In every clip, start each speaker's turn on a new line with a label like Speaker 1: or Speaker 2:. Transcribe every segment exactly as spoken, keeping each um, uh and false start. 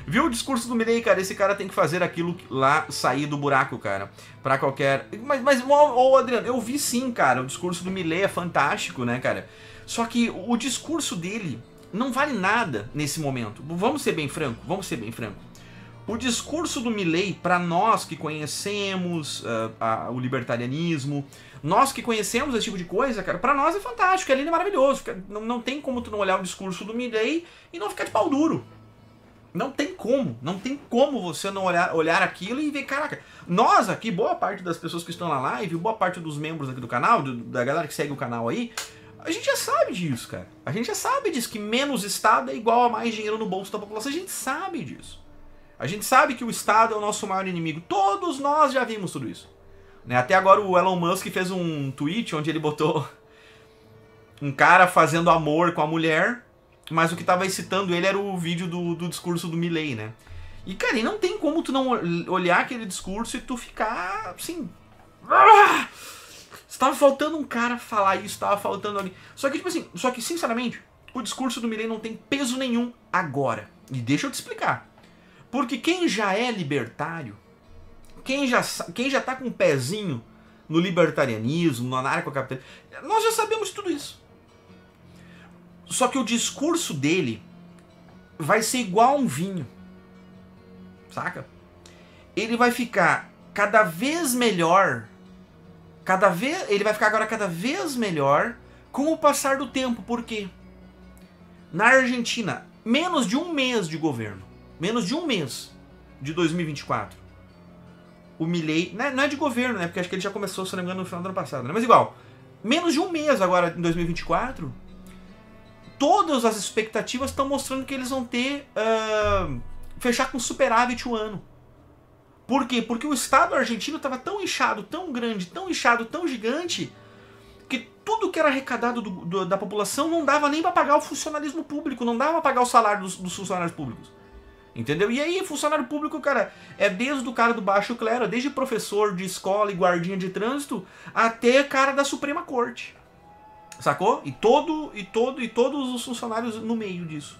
Speaker 1: Viu o discurso do Milei, cara? Esse cara tem que fazer aquilo lá, sair do buraco, cara. Pra qualquer... Mas, mas ô, Adriano, eu vi sim, cara. O discurso do Milei é fantástico, né, cara? Só que o discurso dele não vale nada nesse momento. Vamos ser bem franco, vamos ser bem franco. O discurso do Milei, pra nós que conhecemos uh, a, o libertarianismo, nós que conhecemos esse tipo de coisa, cara, pra nós é fantástico, é lindo e maravilhoso. Não, não tem como tu não olhar o discurso do Milei e não ficar de pau duro. Não tem como, não tem como você não olhar, olhar aquilo e ver, caraca, nós aqui, boa parte das pessoas que estão na live, boa parte dos membros aqui do canal, do, da galera que segue o canal aí, a gente já sabe disso, cara. A gente já sabe disso, que menos Estado é igual a mais dinheiro no bolso da população, a gente sabe disso. A gente sabe que o Estado é o nosso maior inimigo, todos nós já vimos tudo isso. Né? Até agora o Elon Musk fez um tweet onde ele botou um cara fazendo amor com a mulher, mas o que tava excitando ele era o vídeo do, do discurso do Milei, né? E, cara, e não tem como tu não olhar aquele discurso e tu ficar, assim... Ah! Estava faltando um cara falar isso, estava faltando alguém... Só que, tipo assim, só que, sinceramente, o discurso do Milei não tem peso nenhum agora. E deixa eu te explicar. Porque quem já é libertário, quem já, quem já tá com um pezinho no libertarianismo, no anarcocapitalismo, nós já sabemos tudo isso. Só que o discurso dele vai ser igual a um vinho, saca? Ele vai ficar cada vez melhor, cada vez, ele vai ficar agora cada vez melhor com o passar do tempo. Por quê? Na Argentina, menos de um mês de governo, menos de um mês de dois mil e vinte e quatro, o Milei, não é de governo, né? Porque acho que ele já começou, se não me engano, no final do ano passado, né? Mas igual, menos de um mês agora em dois mil e vinte e quatro... todas as expectativas estão mostrando que eles vão ter... Uh, fechar com superávit o ano. Por quê? Porque o Estado argentino estava tão inchado, tão grande, tão inchado, tão gigante, que tudo que era arrecadado do, do, da população não dava nem para pagar o funcionalismo público, não dava para pagar o salário dos, dos funcionários públicos. Entendeu? E aí, funcionário público, cara, é desde o cara do baixo clero, desde professor de escola e guardinha de trânsito, até cara da Suprema Corte. Sacou? E todo, e todo, e todos os funcionários no meio disso.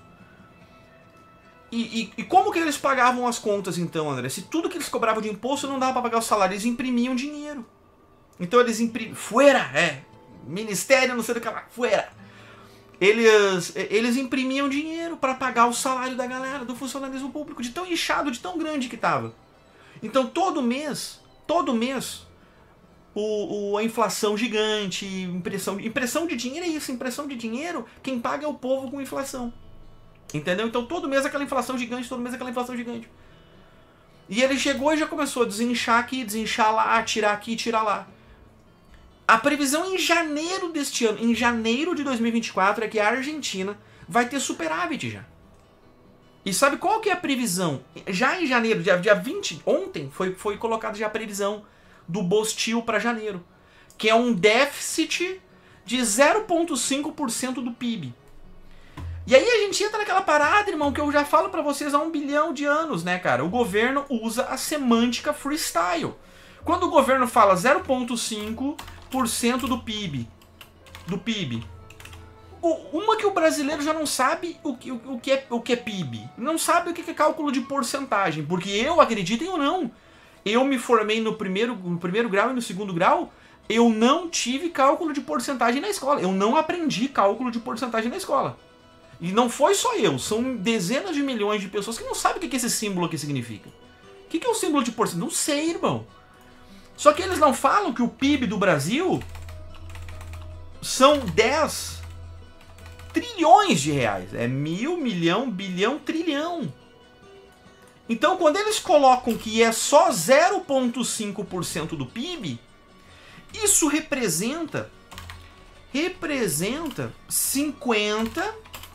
Speaker 1: E, e, e como que eles pagavam as contas então, André? Se tudo que eles cobravam de imposto não dava para pagar o salário, eles imprimiam dinheiro. Então eles imprimiam... Fuera! É! Ministério, não sei do que lá. Fuera! Eles, eles imprimiam dinheiro para pagar o salário da galera, do funcionalismo público, de tão inchado, de tão grande que tava. Então todo mês, todo mês... O, o, a inflação gigante, impressão, impressão de dinheiro é isso, impressão de dinheiro, quem paga é o povo com inflação. Entendeu? Então todo mês aquela inflação gigante, todo mês aquela inflação gigante. E ele chegou e já começou a desinchar aqui, desinchar lá, tirar aqui, tirar lá. A previsão em janeiro deste ano, em janeiro de dois mil e vinte e quatro, é que a Argentina vai ter superávit já. E sabe qual que é a previsão? Já em janeiro, dia, dia vinte, ontem, foi, foi colocada já a previsão do Bostil para janeiro, que é um déficit de zero vírgula cinco por cento do P I B. E aí a gente entra naquela parada, irmão, que eu já falo para vocês há um bilhão de anos, né, cara? O governo usa a semântica freestyle. Quando o governo fala zero vírgula cinco por cento do P I B, do P I B, uma que o brasileiro já não sabe o que, o que, é, o que é P I B, não sabe o que é cálculo de porcentagem, porque eu, acreditem ou não, eu me formei no primeiro, no primeiro grau e no segundo grau, eu não tive cálculo de porcentagem na escola. Eu não aprendi cálculo de porcentagem na escola. E não foi só eu, são dezenas de milhões de pessoas que não sabem o que esse símbolo aqui significa. O que é o símbolo de porcentagem? Não sei, irmão. Só que eles não falam que o P I B do Brasil são dez trilhões de reais. É mil, milhão, bilhão, trilhão. Então, quando eles colocam que é só zero vírgula cinco por cento do P I B, isso representa representa cinquenta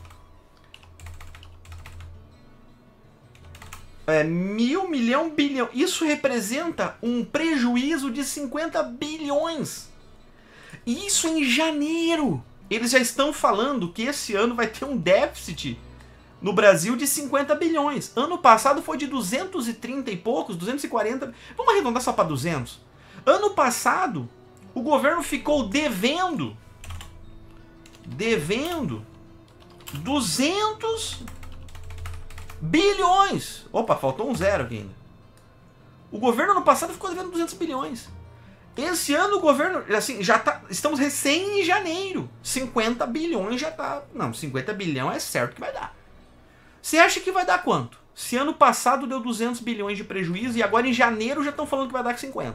Speaker 1: é, mil, milhão, bilhão. Isso representa um prejuízo de cinquenta bilhões. E isso em janeiro. Eles já estão falando que esse ano vai ter um déficit no Brasil de cinquenta bilhões. Ano passado foi de duzentos e trinta e poucos, duzentos e quarenta. Vamos arredondar só para duzentos. Ano passado, o governo ficou devendo, devendo duzentos Bilhões! Opa, faltou um zero aqui ainda. O governo ano passado ficou devendo duzentos bilhões. Esse ano o governo, assim, já tá... Estamos recém em janeiro. cinquenta bilhões já tá... Não, cinquenta bilhões é certo que vai dar. Você acha que vai dar quanto? Se ano passado deu duzentos bilhões de prejuízo e agora em janeiro já estão falando que vai dar cinquenta.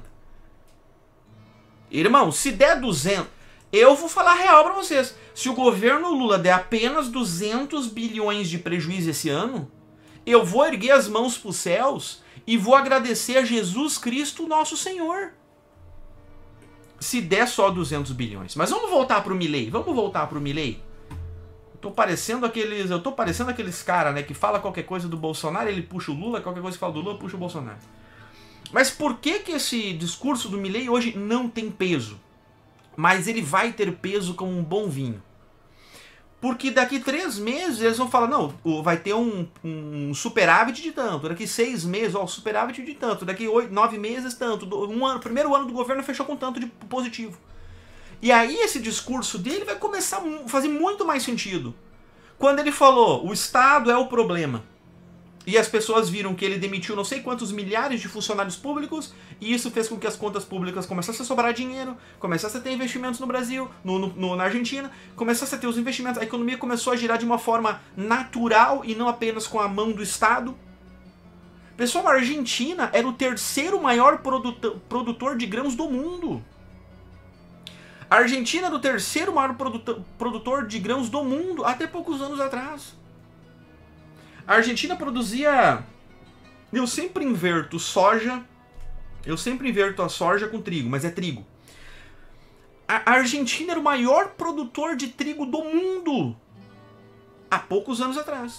Speaker 1: Irmão, se der duzentos... Eu vou falar real pra vocês. Se o governo Lula der apenas duzentos bilhões de prejuízo esse ano, eu vou erguer as mãos pros céus e vou agradecer a Jesus Cristo, nosso Senhor. Se der só duzentos bilhões. Mas vamos voltar pro Milei. Vamos voltar pro Milei. Eu tô parecendo aqueles, eu tô parecendo aqueles caras, né, que fala qualquer coisa do Bolsonaro, ele puxa o Lula, qualquer coisa que fala do Lula, puxa o Bolsonaro. Mas por que que esse discurso do Milei hoje não tem peso? Mas ele vai ter peso como um bom vinho. Porque daqui três meses eles vão falar, não, vai ter um, um superávit de tanto. Daqui seis meses, ó, superávit de tanto. Daqui oito, nove meses, tanto. Um ano, primeiro ano do governo fechou com tanto de positivo. E aí esse discurso dele vai começar a fazer muito mais sentido. Quando ele falou, o Estado é o problema. E as pessoas viram que ele demitiu não sei quantos milhares de funcionários públicos, e isso fez com que as contas públicas começassem a sobrar dinheiro, começassem a ter investimentos no Brasil, no, no, na Argentina, começassem a ter os investimentos, a economia começou a girar de uma forma natural e não apenas com a mão do Estado. Pessoal, a Argentina era o terceiro maior produtor, produtor de grãos do mundo. A Argentina era o terceiro maior produtor, produtor de grãos do mundo até poucos anos atrás. A Argentina produzia... Eu sempre inverto soja... Eu sempre inverto a soja com trigo, mas é trigo. A Argentina era o maior produtor de trigo do mundo há poucos anos atrás.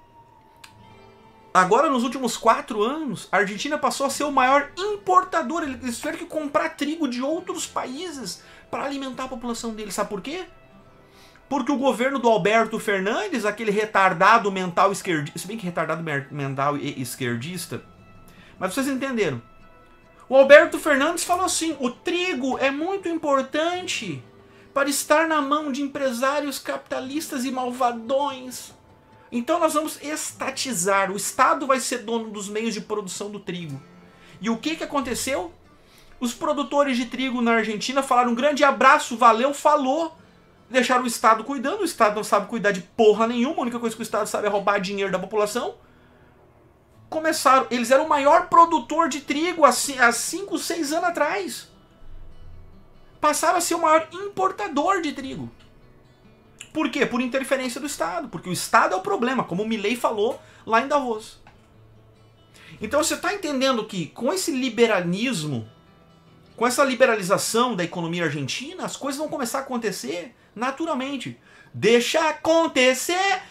Speaker 1: Agora, nos últimos quatro anos, a Argentina passou a ser o maior importador. Eles tiveram que comprar trigo de outros países para alimentar a população deles. Sabe por quê? Porque o governo do Alberto Fernandes, aquele retardado mental esquerdista, se bem que retardado mental e esquerdista, mas vocês entenderam. O Alberto Fernandes falou assim, o trigo é muito importante para estar na mão de empresários capitalistas e malvadões. Então nós vamos estatizar, o Estado vai ser dono dos meios de produção do trigo. E o que, que aconteceu? Os produtores de trigo na Argentina falaram um grande abraço, valeu, falou. Deixaram o Estado cuidando, o Estado não sabe cuidar de porra nenhuma, a única coisa que o Estado sabe é roubar dinheiro da população. Começaram, eles eram o maior produtor de trigo há cinco, seis anos atrás. Passaram a ser o maior importador de trigo. Por quê? Por interferência do Estado, porque o Estado é o problema, como o Milei falou lá em Davos. Então você está entendendo que com esse liberalismo, com essa liberalização da economia argentina, as coisas vão começar a acontecer naturalmente. Deixa acontecer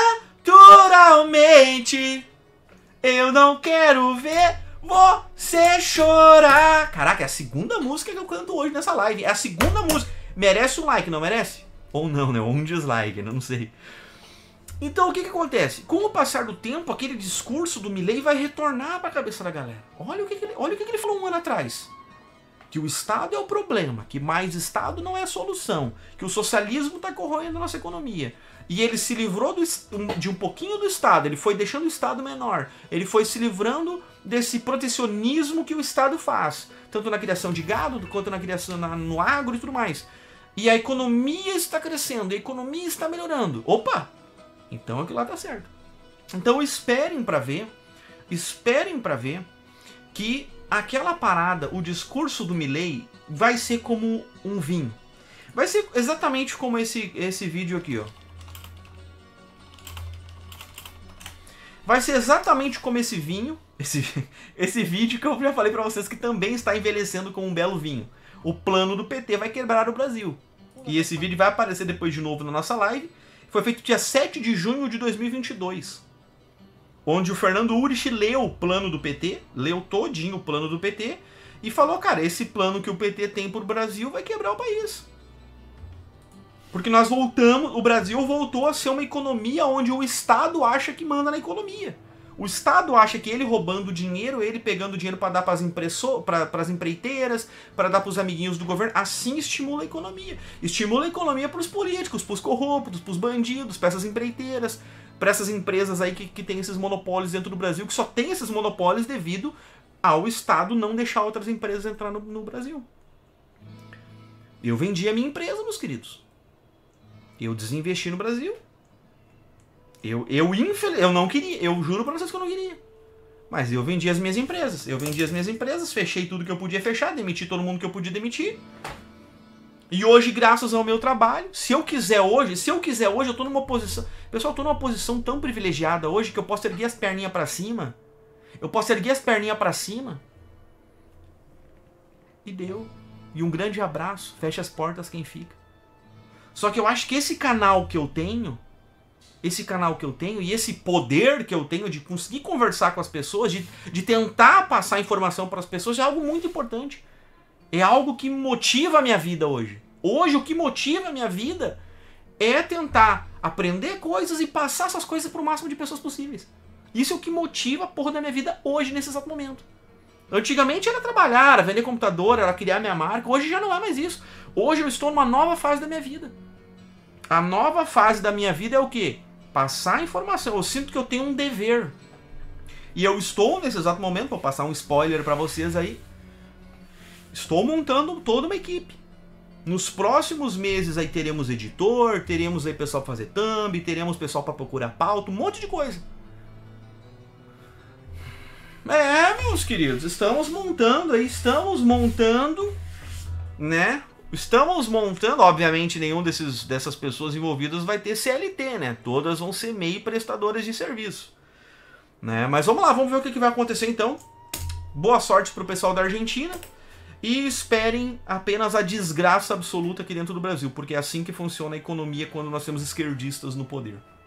Speaker 1: naturalmente. Eu não quero ver você chorar. Caraca, é a segunda música que eu canto hoje nessa live. É a segunda música. Merece um like, não merece? Ou não, né? Ou um dislike, não sei. Então o que que acontece? Com o passar do tempo, aquele discurso do Milei vai retornar para a cabeça da galera. Olha o que, que, ele, olha o que, que ele falou um ano atrás. Que o Estado é o problema, que mais Estado não é a solução, que o socialismo está corroendo a nossa economia. E ele se livrou do, de um pouquinho do Estado, ele foi deixando o Estado menor, ele foi se livrando desse protecionismo que o Estado faz, tanto na criação de gado, quanto na criação na, no agro e tudo mais. E a economia está crescendo, a economia está melhorando. Opa! Então aquilo lá está certo. Então esperem para ver, esperem para ver que aquela parada, o discurso do Milei, vai ser como um vinho. Vai ser exatamente como esse, esse vídeo aqui, ó. Vai ser exatamente como esse vinho, esse, esse vídeo que eu já falei pra vocês que também está envelhecendo como um belo vinho. O plano do P T vai quebrar o Brasil. E esse vídeo vai aparecer depois de novo na nossa live. Foi feito dia sete de junho de dois mil e vinte e dois. Onde o Fernando Urich leu o plano do P T, leu todinho o plano do P T, e falou, cara, esse plano que o P T tem pro Brasil vai quebrar o país. Porque nós voltamos, o Brasil voltou a ser uma economia onde o Estado acha que manda na economia. O Estado acha que ele roubando dinheiro, ele pegando dinheiro para dar para as impresso... empreiteiras, para dar para os amiguinhos do governo, assim estimula a economia. Estimula a economia para os políticos, para os corruptos, para os bandidos, para essas empreiteiras, para essas empresas aí que, que tem esses monopólios dentro do Brasil, que só tem esses monopólios devido ao Estado não deixar outras empresas entrar no, no Brasil. Eu vendi a minha empresa, meus queridos. Eu desinvesti no Brasil. Eu, eu, infel... eu não queria, eu juro pra vocês que eu não queria. Mas eu vendi as minhas empresas. Eu vendi as minhas empresas, fechei tudo que eu podia fechar, demiti todo mundo que eu podia demitir. E hoje, graças ao meu trabalho, se eu quiser hoje, se eu quiser hoje, eu tô numa posição... Pessoal, eu tô numa posição tão privilegiada hoje que eu posso erguer as perninhas pra cima. Eu posso erguer as perninhas pra cima. E deu. E um grande abraço. Fecha as portas quem fica. Só que eu acho que esse canal que eu tenho... Esse canal que eu tenho e esse poder que eu tenho de conseguir conversar com as pessoas, de, de tentar passar informação para as pessoas, é algo muito importante. É algo que motiva a minha vida hoje. Hoje o que motiva a minha vida é tentar aprender coisas e passar essas coisas para o máximo de pessoas possíveis. Isso é o que motiva a porra da minha vida hoje, nesse exato momento. Antigamente era trabalhar, era vender computador, era criar minha marca. Hoje já não é mais isso. Hoje eu estou numa nova fase da minha vida. A nova fase da minha vida é o quê? Passar informação. Eu sinto que eu tenho um dever. E eu estou, nesse exato momento, vou passar um spoiler para vocês aí, estou montando toda uma equipe. Nos próximos meses aí teremos editor, teremos aí pessoal para fazer thumb, teremos pessoal para procurar pauta, um monte de coisa. É, meus queridos, estamos montando aí, estamos montando, né? Estamos montando, obviamente nenhum desses, dessas pessoas envolvidas vai ter C L T, né? Todas vão ser meio prestadoras de serviço, né? Mas vamos lá, vamos ver o que, que vai acontecer então. Boa sorte pro pessoal da Argentina e esperem apenas a desgraça absoluta aqui dentro do Brasil, porque é assim que funciona a economia quando nós temos esquerdistas no poder.